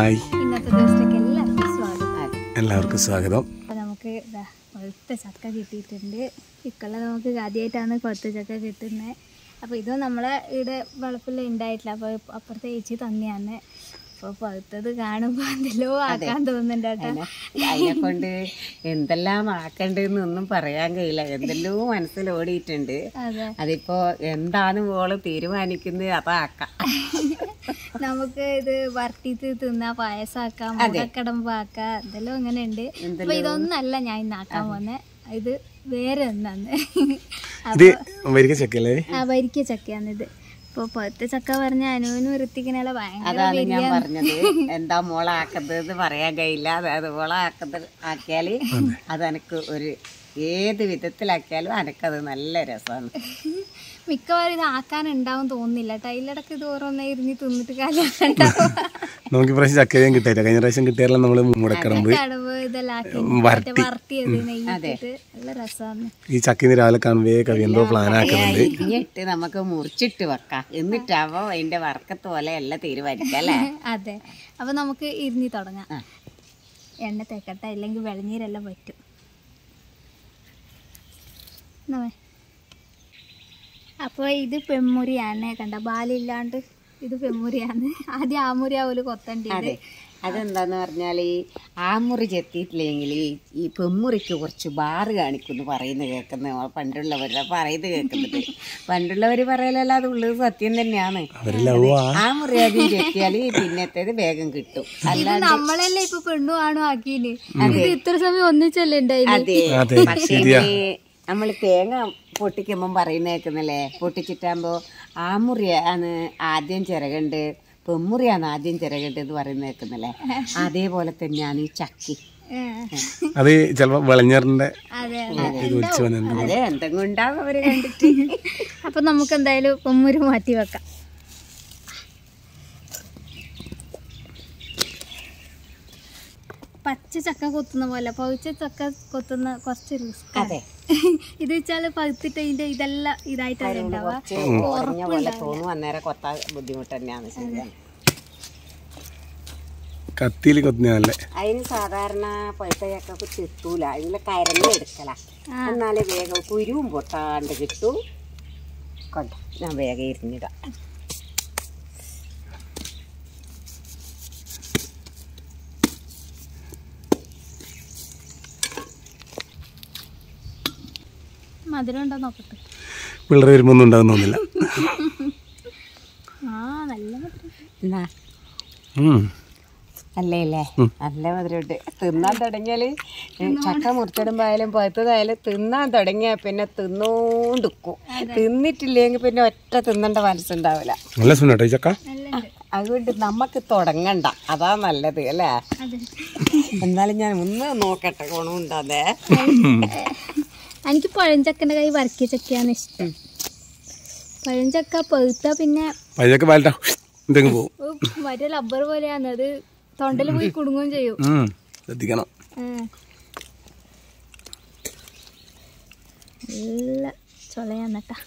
Hi, ഇന്നത്തെ ദിവസത്തേക്ക് എല്ലാവർക്കും സ്വാഗതം. അപ്പോൾ നമുക്ക് കൊഴുത്ത ചക്ക കിട്ടിയിട്ടുണ്ട്. ഇക്കൊല്ലം നമുക്ക് ആദ്യമായിട്ടാണ് കൊഴുത്ത ചക്ക കിട്ടുന്നത്. അപ്പോൾ ഇത് നമ്മളെ ഇവിടെ വളപ്പിൽ ഉണ്ടായിട്ടില്ല. അപ്പോൾ അപ്പുറത്തെ ചേച്ചി തന്നെയാണ്. അപ്പോൾ പഴുത്തത് കാണുമ്പോൾ എന്തെല്ലോ ആക്കാൻ തോന്നുന്നുണ്ട് കേട്ടോ. അതിനെ കൊണ്ട് എന്തെല്ലാം ആക്കണ്ടെന്നൊന്നും പറയാൻ കഴിയില്ല. എന്തെല്ലോ മനസ്സിൽ ഓടിയിട്ടുണ്ട്. അതിപ്പോ എന്താണ് മോള് തീരുമാനിക്കുന്നത് അതാക്കാം. നമുക്ക് ഇത് വരട്ടിട്ട് തിന്നാ, പായസാക്കാം, മുളക്കടമ്പാക്കാം, എന്തെല്ലോ അങ്ങനെ ഉണ്ട്. അപ്പൊ ഇതൊന്നല്ല ഞാൻ ഇന്നാക്കാൻ പോന്നെ, ഇത് വേറെ ഒന്നാണ്. വരിക്ക ചക്കയാണ് ഇത്. ഇപ്പൊ പഴുത്ത ചക്ക പറഞ്ഞ അനുവിനും വൃത്തിക്കനല്ല ഭയങ്കര. അതാണ് ഞാൻ പറഞ്ഞത്, എന്താ മോളാക്കുന്നത് പറയാൻ കഴിയില്ല. അതായത് മോളാക്കുന്നത് ആക്കിയാല് അതെനക്ക് ഒരു ഏത് വിധത്തിലാക്കിയാലും എനക്കത് നല്ല രസമാണ്. മിക്കവാറും ഇത് ആക്കാനുണ്ടാവും തോന്നുന്നില്ല. ടൈലടക്ക് ഇത് ഓരോന്നേ ഇരുന്ന് തിന്നിട്ട് നമുക്ക് പ്രാവശ്യം ചക്കയും കിട്ടായില്ല. കഴിഞ്ഞ പ്രാവശ്യം കിട്ടിയാലും നമ്മള് മുടക്കടമ്പ് വരട്ടിയത് നെയ്യിട്ട് നല്ല രസമാണ്. ഈ ചക്കിന്ന് രാവിലെ കാണുമ്പേ കവി എന്തോ പ്ലാൻ ആക്കുന്നുണ്ട്. ഇനിയിട്ട് നമുക്ക് മുറിച്ചിട്ട് വെക്കാം, എന്നിട്ടാവോ അതിന്റെ വറക്കത്ത് പോലെ എല്ലാം തീരുമാനിക്കാം അല്ലേ? അതെ. അപ്പൊ നമുക്ക് ഇരുന്നി തുടങ്ങാം. എണ്ണ തേക്കട്ടെ, ഇല്ലെങ്കിൽ വെളനീരെല്ലാം പറ്റും. അപ്പോൾ ഇത് പെമ്മുരിയാണ്, കണ്ട ബാലില്ലാണ്ട് ഇത് പെമ്മുരിയാണ്. ആദ്യം ആമുരി ആവൂല് കൊത്തണ്ടത്. അതെന്താന്ന് പറഞ്ഞാൽ ഈ ആമുറി ചെത്തിയിട്ടില്ലെങ്കിൽ ഈ പെമ്മുറിക്ക് കുറച്ച് ബാറ് കാണിക്കുന്നു പറയുന്നത് കേൾക്കുന്ന പണ്ടുള്ളവരുടെ പറയുന്നത് കേൾക്കുന്നുണ്ട്. പണ്ടുള്ളവർ പറയലല്ല, അത് ഉള്ളത് സത്യം തന്നെയാണ്. ആമുറി ആദ്യം ചെത്തിയാൽ പിന്നത്തേത് വേഗം കിട്ടും. അല്ലാതെ നമ്മളല്ലേ ഇപ്പൊ പെണ്ണു ആണോ ആക്കിയില്, ഇത്ര സമയം ഒന്നിച്ചല്ലേ ഉണ്ടായില്ലേ? അതെ. പക്ഷേ നമ്മൾ തേങ്ങ പൊട്ടിക്കുമ്പം പറയുന്ന കേൾക്കുന്നല്ലേ, പൊട്ടിച്ചിട്ടാകുമ്പോ ആമുറിയാണ് ആദ്യം ചിറകണ്ട്, പെമ്മുറിയാണ് ആദ്യം ചിറകണ്ട് എന്ന് പറയുന്ന കേൾക്കുന്നല്ലേ. അതേപോലെ തന്നെയാണ് ഈ ചക്കി. അത് ചിലപ്പോ വിളഞ്ഞറിന്റെ അതെ എന്തെങ്കിലും ഉണ്ടാവും അവര് കണ്ടിട്ട്. അപ്പൊ നമുക്ക് എന്തായാലും പെമ്മുരി മാറ്റി വെക്കാം. പച്ച ചക്ക കൊത്തുന്ന പോലെ പഴുച്ച ചക്ക കൊത്തുന്ന കുറച്ച് റിസ്ക്. ഇത് വെച്ചാല് പഴുത്തിട്ട് ഇതിന്റെ ഇതെല്ലാം ഇതായിട്ടാണ് ഉണ്ടാവുക. അന്നേരം കൊത്താൻ ബുദ്ധിമുട്ട് തന്നെയാണ്. ശരിയാണ്. കത്തിയിൽ കൊത്തുന്നല്ലേ. അതിന് സാധാരണ പഴുത്ത ചക്കൊക്കെ ചെത്തൂല, അതിലെ കരഞ്ഞ് എടുക്കല, എന്നാലേ വേഗം കുരുവും പൊട്ടാണ്ട് കിട്ടും. കൊണ്ട ഞാൻ വേഗം ഇരുന്നിടാം. മധുരം ഉണ്ടോ നോക്കട്ടെ. പിള്ളേർ വരുമ്പോ ഒന്നും ഉണ്ടാകുന്ന തോന്നില്ല. അല്ലേ നല്ല മധുരമുണ്ട്. തിന്നാൻ തുടങ്ങിയാല് ചക്ക മുറിച്ചിടുമ്പോയാലും പഴുത്തതായാലും തിന്നാൻ തുടങ്ങിയാ പിന്നെ തിന്നോണ്ടിരിക്കും. തിന്നിട്ടില്ലെങ്കിൽ പിന്നെ ഒറ്റ തിന്നേണ്ട മനസ്സുണ്ടാവില്ല. അതുകൊണ്ട് നമുക്ക് തുടങ്ങണ്ട, അതാ നല്ലത് അല്ലേ? എന്നാലും ഞാൻ ഒന്ന് നോക്കട്ടെ ഗുണമുണ്ടാതെ. എനിക്ക് പഴഞ്ചക്കൻ്റെ കൈ വരക്കിയ ചക്കയാണ് ഇഷ്ടം. പഴഞ്ചക്ക പഴുത്ത പിന്നെ മറ്റേ റബ്ബർ പോലെയാണ്, അത് തൊണ്ടയിൽ പോയി കുടുങ്ങുകയും ചെയ്യും. നല്ല ചൊളയാന്ന് കേട്ടാ.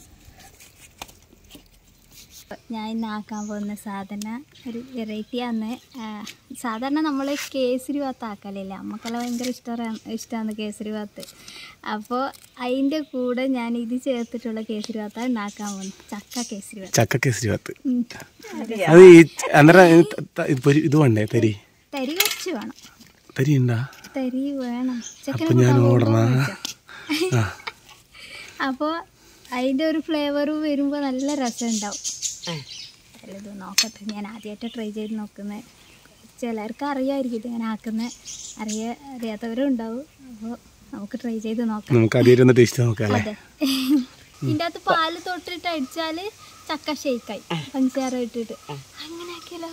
ഞാൻ ഇന്ന് ആക്കാൻ പോകുന്ന സാധനം ഒരു വെറൈറ്റിയാണ്. സാധാരണ നമ്മൾ കേസരി ഭാത്ത് ആക്കലില്ല, നമുക്കെല്ലാം ഭയങ്കര ഇഷ്ടമാണ് കേസരി ഭാത്ത്. അപ്പോൾ അതിൻ്റെ കൂടെ ഞാൻ ഇത് ചേർത്തിട്ടുള്ള കേസരി ഭാത്താണ് ഉണ്ടാക്കാൻ പോകുന്നത്. ചക്ക കേസരി ഭാത്ത്. ഇത് വേണ്ടേ? തരി കുറച്ച് വേണം. തരി വേണം. അപ്പോൾ അതിൻ്റെ ഒരു ഫ്ലേവർ വരുമ്പോൾ നല്ല രസം ഉണ്ടാവും. ഇത് നോക്കട്ടെ, ഞാൻ ആദ്യമായിട്ട് ട്രൈ ചെയ്ത് നോക്കുന്നത്. ചിലർക്ക് അറിയാമായിരിക്കും ഇതിങ്ങനെ ആക്കുന്നത്, അറിയാത്തവരും ഉണ്ടാവും. അപ്പോൾ നമുക്ക് ട്രൈ ചെയ്ത് നോക്കാം. അതെ, ഇതിൻ്റെ അകത്ത് പാല് തൊട്ടിട്ട് അടിച്ചാൽ ചക്ക ഷേക്കായി, പഞ്ചസാര ഇട്ടിട്ട് അങ്ങനെ ആക്കിയാലോ?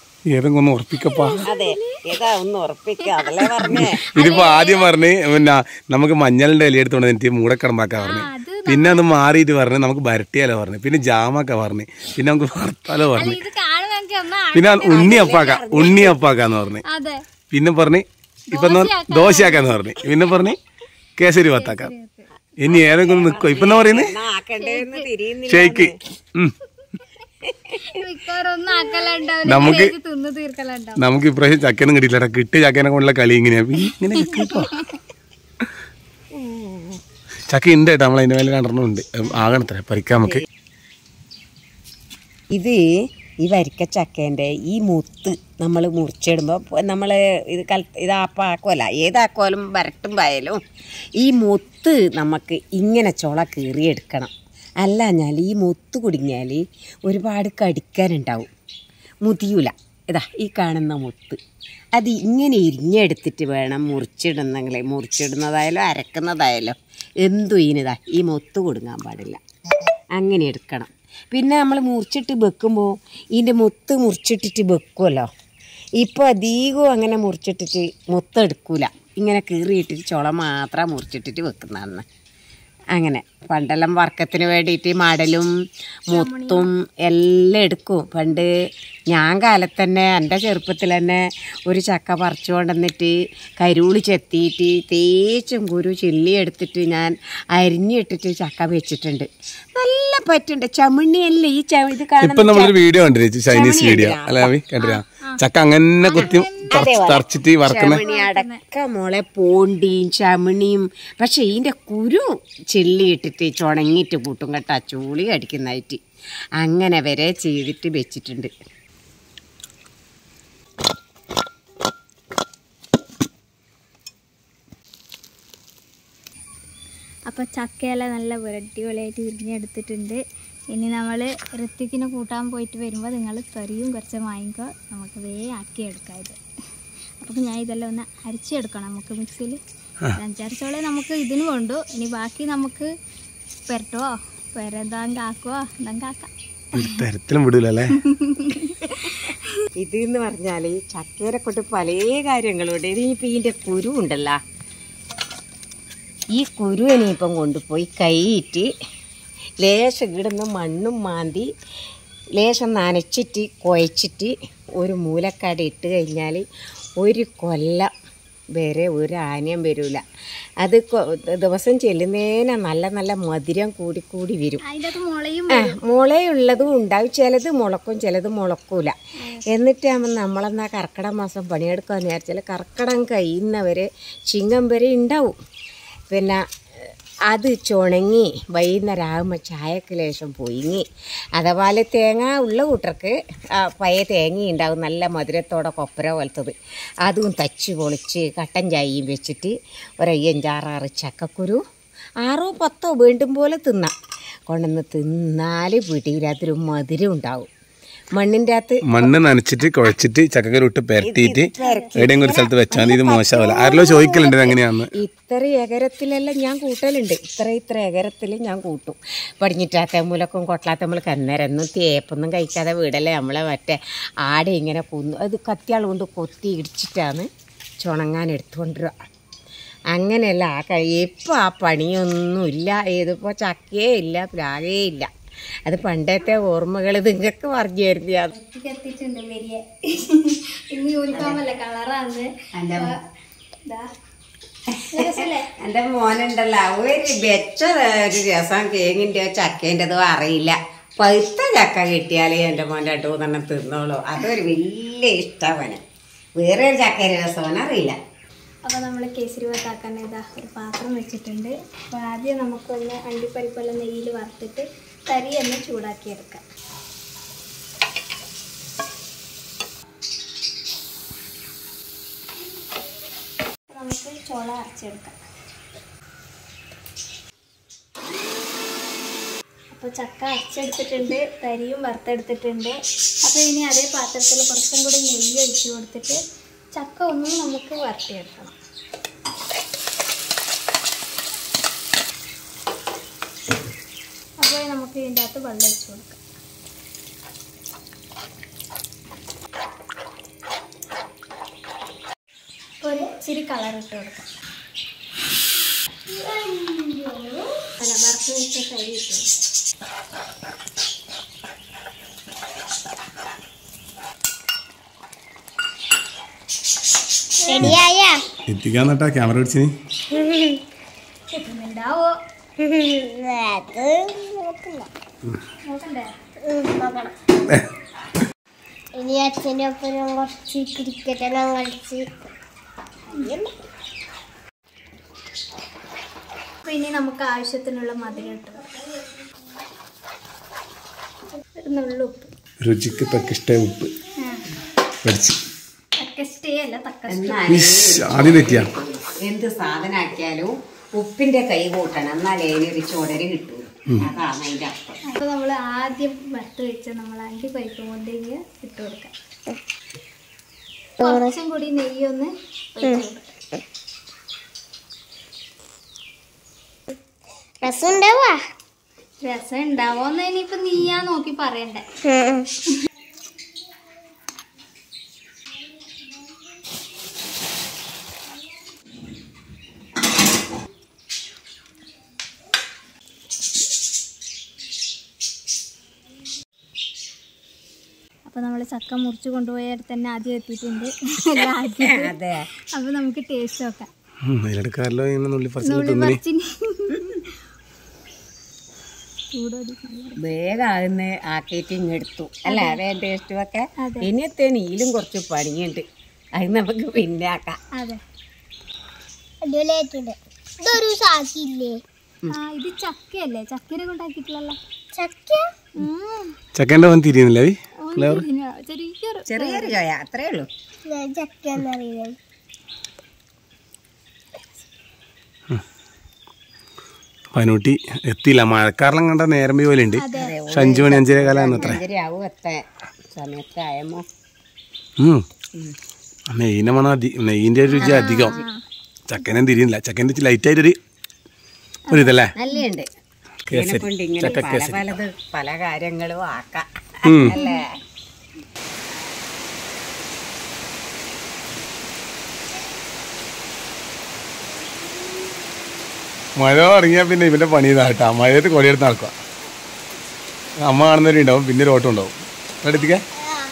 ഇതിപ്പോ ആദ്യം പറഞ്ഞ് പിന്നെ നമുക്ക് മഞ്ഞളിന്റെ ഇല എടുത്തോണ്ട് എനിക്ക് മൂടക്കടമ്പാക്കാ പറഞ്ഞു, പിന്നെ അത് മാറിയിട്ട് പറഞ്ഞു നമുക്ക് വരട്ടിയാലോ പറഞ്ഞു, പിന്നെ ജാമൊക്കെ പറഞ്ഞു, പിന്നെ നമുക്ക് വറുത്താലോ പറഞ്ഞു, പിന്നെ ഉണ്ണിയപ്പാക്കാന്ന് പറഞ്ഞു, പിന്നെ പറഞ്ഞ് ഇപ്പൊ ദോശയാക്കാന്ന് പറഞ്ഞു, പിന്നെ പറഞ്ഞ് കേസരി ഭാത്താക്കാം. ഇനി ഏതെങ്കിലും നിക്കോ? ഇപ്പൊ എന്താ പറയുന്നത്? ഷേക്ക്. നമുക്ക് ഇപ്രാവശ്യം ചക്കനും കിട്ടിയില്ല. കിട്ടിയ ചക്കനെ കൊണ്ടുള്ള കളി ഇങ്ങനെയാ. ഇങ്ങനെ കിട്ടിട്ടോ ചക്ക ഉണ്ട് കേട്ടോ. നമ്മളതിന്റെ മേലെ 2 ഉണ്ട്. ആകണത്ര പറിക്കാൻ നമുക്ക്. ഇത് ഈ വരിക്ക ചക്കേൻ്റെ ഈ മുത്ത് നമ്മൾ മുറിച്ചിടുമ്പോൾ നമ്മൾ ഇതാക്കുമല്ല, ഏതാക്കുമല്ലോ വരട്ടും പായാലും ഈ മുത്ത് നമുക്ക് ഇങ്ങനെ ചുള കീറിയെടുക്കണം. അല്ലാഞ്ഞാൽ ഈ മുത്ത് കുടുങ്ങിയാൽ ഒരുപാട് കടിക്കാനുണ്ടാവും, മുതിയൂല. ഇതാ ഈ കാണുന്ന മുത്ത് അത് ഇങ്ങനെ ഇരിഞ്ഞെടുത്തിട്ട് വേണം മുറിച്ചിടുന്നതായാലും അരക്കുന്നതായാലും എന്തും ഇതിനിതാ ഈ മുത്ത് കുടുങ്ങാൻ പാടില്ല. അങ്ങനെ എടുക്കണം. പിന്നെ നമ്മൾ മുറിച്ചിട്ട് വെക്കുമ്പോൾ ഇതിൻ്റെ മുത്ത് മുറിച്ചിട്ടിട്ട് വെക്കുമല്ലോ. ഇപ്പോൾ അധികവും അങ്ങനെ മുറിച്ചിട്ടിട്ട് മുത്തെടുക്കൂല, ഇങ്ങനെ കീറിയിട്ടിട്ട് ചുള മാത്രം മുറിച്ചിട്ടിട്ട് വെക്കുന്നതാണ്. അങ്ങനെ പണ്ടെല്ലാം വർക്കത്തിന് വേണ്ടിയിട്ട് മടലും മുത്തും എല്ലാം എടുക്കും. പണ്ട് ഞാൻ കാലത്ത് തന്നെ എൻ്റെ ചെറുപ്പത്തിൽ തന്നെ ഒരു ചക്ക പറിച്ചു കൊണ്ടുവന്നിട്ട് കരുളി ചെത്തിയിട്ട് തേച്ചും കുരു ചില്ലി എടുത്തിട്ട് ഞാൻ അരിഞ്ഞിട്ടിട്ട് ചക്ക വെച്ചിട്ടുണ്ട്. നല്ല പറ്റുണ്ട്. ചമിണിയല്ലേ ഈ ഇത് കാണുന്ന വീഡിയോ കണ്ടില്ലേ, ചൈനീസ് വീഡിയോ അല്ലേ കണ്ടില്ല? ചക്ക അങ്ങനെ കുത്തി തറച്ചിട്ട് വറക്കുന്ന അടക്ക മുളെ പോണ്ടിയും ചമിണിയും. പക്ഷെ ഇതിൻ്റെ കുരു ചില്ലി ഇട്ടിട്ട് ചുണങ്ങിയിട്ട് കൂട്ടും കേട്ടാ, ചൂളി കടിക്കുന്നതായിട്ട്. അങ്ങനെ വരെ ചെയ്തിട്ട് വെച്ചിട്ടുണ്ട്. അപ്പോൾ ചക്കയെല്ലാം നല്ല അടിപൊളിയായിട്ട് വിരിഞ്ഞെടുത്തിട്ടുണ്ട്. ഇനി നമ്മൾ ഋത്തിക്കിനെ കൂട്ടാൻ പോയിട്ട് വരുമ്പോൾ നിങ്ങൾ കറിയും കുറച്ച് വാങ്ങിക്കോ, നമുക്ക് വേഗം ആക്കിയെടുക്കാം ഇത്. അപ്പോൾ ഞാൻ ഇതെല്ലാം ഒന്ന് അരച്ചെടുക്കണം നമുക്ക് മിക്സിയിൽ. 5-6 ചോളെ നമുക്ക് ഇതിന് കൊണ്ടു. ഇനി ബാക്കി നമുക്ക് പെരട്ടോ പെരന്താങ്ക ആക്കുവോ എന്തെങ്കിലും ആക്കാം. തരത്തിലും വിടൂലല്ലേ ഇത് എന്ന് പറഞ്ഞാൽ ചക്കേരെ കൊണ്ട് പല കാര്യങ്ങളുണ്ട്. ഇനിയിപ്പോൾ ഇതിൻ്റെ കുരു ഉണ്ടല്ലോ, ഈ കുരു ഇനിയിപ്പം കൊണ്ടുപോയി കൈയിട്ട് ലേശം ഇടുന്ന മണ്ണും മാന്തി ലേശം നനച്ചിട്ട് കുഴച്ചിട്ട് ഒരു മൂലക്കാട് ഇട്ട് കഴിഞ്ഞാൽ 1 കൊല്ലം വരെ ഒരു ആനയും വരില്ല. അത് ദിവസം ചെല്ലുന്നതിന് നല്ല നല്ല മധുരം കൂടി വരും. മുളയുള്ളതും ഉണ്ടാവും, ചിലത് മുളക്കും ചിലത് മുളക്കൂല. എന്നിട്ടാകുമ്പോൾ നമ്മളെന്നാ കർക്കിടക മാസം പണിയെടുക്കാമെന്ന് വിചാരിച്ചാൽ കർക്കിടകം കഴിയുന്നവരെ ചിങ്ങം വരെ ഉണ്ടാവും. പിന്നെ അത് ചുണങ്ങി വൈകുന്നേരമാകുമ്പോൾ ചായക്ക് ലേശം പൊയിങ്ങി, അതുപോലെ തേങ്ങ ഉള്ള കൂട്ടർക്ക് പഴയ തേങ്ങ ഉണ്ടാവും നല്ല മധുരത്തോടെ കൊപ്പര പോലത്തത്, അതും തച്ച് പൊളിച്ച് കട്ടൻ ചായയും വെച്ചിട്ട് 5-6 ചക്കക്കുരു 6-10 വേണ്ടും പോലെ തിന്നാം. കൊണ്ടുവന്ന് തിന്നാൽ പിടിയിൽ അതൊരു മധുരം ഉണ്ടാവും. മണ്ണിൻ്റെ അകത്ത് മണ്ണ് നനച്ചിട്ട് കുഴച്ചിട്ട് ചക്കക്കുരു ഇട്ട് പെരട്ടിയിട്ട് എവിടെയെങ്കിലും ഒരു സ്ഥലത്ത് വെച്ചാൽ ഇത് മോശമാവില്ല. ആരെല്ലോ ചോദിക്കലുണ്ട് എങ്ങനെയാന്ന്. ഇത്ര എകരത്തിലെല്ലാം ഞാൻ കൂട്ടലുണ്ട്. ഇത്ര എകരത്തിൽ ഞാൻ കൂട്ടും. പടിഞ്ഞിട്ടാത്ത മുലക്കും കൊട്ടലാത്ത മുലക്ക് അന്നേരമൊന്നും തേപ്പൊന്നും കഴിക്കാതെ വീടല്ലേ നമ്മളെ മറ്റേ ആടെ ഇങ്ങനെ കൊന്നു അത് കത്തിയാൾ കൊണ്ട് കൊത്തി ഇടിച്ചിട്ടാണ് ചുണങ്ങാൻ എടുത്തുകൊണ്ടിരുക. അങ്ങനെയല്ല ഇപ്പോൾ ആ പണിയൊന്നുമില്ല. ഇതിപ്പോൾ ചക്കയേ ഇല്ല, പ്ലാവേ ഇല്ല. അത് പണ്ടത്തെ ഓർമ്മകൾ നിങ്ങൾക്ക് പറഞ്ഞു തരുന്ന എൻ്റെ മോനുണ്ടല്ലോ ഒരു വെച്ച ഒരു രസം കേങ്ങിൻ്റെയോ ചക്കേൻ്റെതോ അറിയില്ല. പഴുത്ത ചക്ക കിട്ടിയാലേ എൻ്റെ മോൻ്റെ 2-3 തിന്നോളൂ. അതൊരു വലിയ ഇഷ്ടമാണ്. വേറെ ഒരു ചക്കയുടെ രസമാണ് അറിയില്ല. അപ്പോൾ നമ്മൾ കേസരി ഭാത്താക്കാൻ ഇതാ ഒരു പാത്രം വെച്ചിട്ടുണ്ട്. അപ്പോൾ ആദ്യം നമുക്കൊന്ന് അണ്ടിപ്പരിപ്പെല്ലാം നെയ്യിൽ വറുത്തിട്ട് തരി ഒന്ന് ചൂടാക്കിയെടുക്കാം. നമുക്ക് ചോള അരച്ചെടുക്കാം. അപ്പോൾ ചക്ക അരച്ചെടുത്തിട്ടുണ്ട്, തരിയും വറുത്തെടുത്തിട്ടുണ്ട്. അപ്പോൾ ഇനി അതേ പാത്രത്തിൽ കുറച്ചും കൂടി നെയ്യ് ഒഴിച്ച് കൊടുത്തിട്ട് ചക്ക ഒന്നും നമുക്ക് വറുത്തെടുക്കണം. അപ്പോൾ നമുക്ക് ഇതിൻ്റെ അകത്ത് വെള്ളം ഒഴിച്ച് കൊടുക്കാം. ഒരു ഇച്ചിരി കളർ ഇട്ട് കൊടുക്കാം. അല്ല, വറുത്ത് വെച്ച തരി ഇട്ട് കൊടുക്കാം. എത്തിക്കാന്നട്ടാ ക്യാമറ പിടിച്ചിന് കിട്ടുന്നുണ്ടാവോ നോക്കണ്ടേ? ഇനി അച്ഛൻ്റെ ഒപ്പം കുറച്ച് ക്രിക്കറ്റ് എല്ലാം കളിച്ച്. അപ്പൊ ഇനി നമുക്ക് ആവശ്യത്തിനുള്ള മധുരം ഇട്ട് നുള്ള ഉപ്പ്, രുചിക്ക് തക്കിഷ്ട ഉപ്പ് പഠിച്ച് തക്കസ്റ്റേ അല്ല ആദ്യം തെറ്റിയാ. എന്ത് സാധനാക്കിയാലും ഉപ്പിന്റെ കൈ കൂട്ടണം, എന്നാലേ അതിനൊരു ചുടര് കിട്ടൂ. അതാണ് അതിന്റെ അർത്ഥം. അപ്പൊ നമ്മൾ ആദ്യം വറുത്ത് വെച്ച നമ്മൾ അണ്ടിപ്പരിപ്പ് കൊണ്ട് ഇട്ട് കൊടുക്കാം. കുറച്ചും കൂടി നെയ്യൊന്ന് ഒഴിച്ച് കൊടുക്കാം. രസം ഉണ്ടാവാ? രസം ഉണ്ടാവോന്ന് ഇനിയിപ്പൊ നീയാ നോക്കി പറയണ്ടേ. അപ്പൊ നമ്മള് ചക്ക മുറിച്ച് കൊണ്ടുപോയ അടുത്ത് തന്നെ ആദ്യം എത്തിയിട്ടുണ്ട്. അതെ, അപ്പൊ നമുക്ക് ടേസ്റ്റ് നോക്കാം. അതിലെടുക്കാറല്ലോ ഇങ്ങനെ നുള്ളി പറിച്ച് വേഗാകുന്ന ആക്കിയിട്ട് ഇങ്ങെടുത്തു അല്ലേ? അതേ ടേസ്റ്റ് ഒക്കെ. ഇനിയത്തെ നീലും കുറച്ച് പണിയുണ്ട്, അത് നമുക്ക് പിന്നെ ആക്കാം. അതെ, അടിപൊളിയായിട്ടുണ്ട്. ഇതൊരു സാക്കില്ലേ? ഇത് ചക്കയല്ലേ? ചക്കനെ കൊണ്ടാക്കിയിട്ടില്ലല്ലോ. ചക്ക ചക്കൻ്റെ ഒന്നും തിരിയുന്നില്ല. ചെറിയൊരു ചോയ അത്രേ ഉള്ളൂ. ചക്ക എന്നറിയില്ല. പനൂട്ടി എത്തിയില്ല, മഴക്കാരെല്ലാം കണ്ട നേരം പോലെ ഉണ്ട്. പക്ഷെ 5 മണി 5:30 കാലം അത്ര ആവും എത്താൻ സമയത്തായമോ. നെയ്യിൻ്റെ മണം നെയ്യിൻ്റെ രുചി അധികം. ചക്കനും തിരിയുന്നില്ല. ചക്കൻ്റെ ലൈറ്റായിട്ടൊരു ഇതല്ലേ നല്ലുണ്ട്. കൊണ്ട് ഇങ്ങനെ പലത് പല കാര്യങ്ങളും ആക്കാം അല്ലേ? മഴ ഇറങ്ങിയാൽ പിന്നെ ഇവൻ്റെ പണി ഇതാട്ടാ. മഴയത്ത് കൊടിയെടുത്ത് നടക്കുക. അമ്മ കാണുന്നവരുണ്ടാവും, പിന്നെ ഒരു ഓട്ടം ഉണ്ടാവും. എടുത്തിക്കാൻ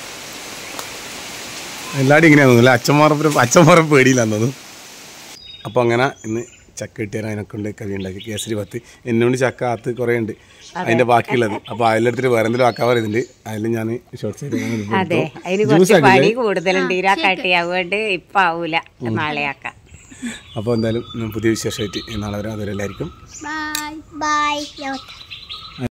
എല്ലാവരും ഇങ്ങനെയാന്ന് തോന്നുന്നു. അച്ഛന്മാരെ പേടിയില്ലാന്ന് തോന്നുന്നു. അപ്പോൾ അങ്ങനെ ഇന്ന് ചക്ക കിട്ടിയാൽ അതിനൊക്കെ ഉണ്ട് കറി ഉണ്ടാക്കി. കേസരി പത്ത് എന്നോട് ചക്ക ആത്ത് കുറേ ഉണ്ട്, അതിൻ്റെ ബാക്കിയുള്ളത്. അപ്പോൾ അതിലെടുത്തിട്ട് വേറെ എന്തെങ്കിലും ആക്കാൻ പറയുന്നുണ്ട്. അതിൽ ഞാൻ ഷോർട്ട് സൈഡ് അതെ, അതിന് കുറച്ച് പണി കൂടുതലുണ്ട്. ഇതിനാക്കാട്ടി അതുകൊണ്ട് ഇപ്പം ആവൂല, നാളെ ആക്കാം. അപ്പോൾ എന്തായാലും പുതിയ വിശേഷമായിട്ട് നാളെ വരാം. അതുവരെ എല്ലാവർക്കും ബൈ ബൈ.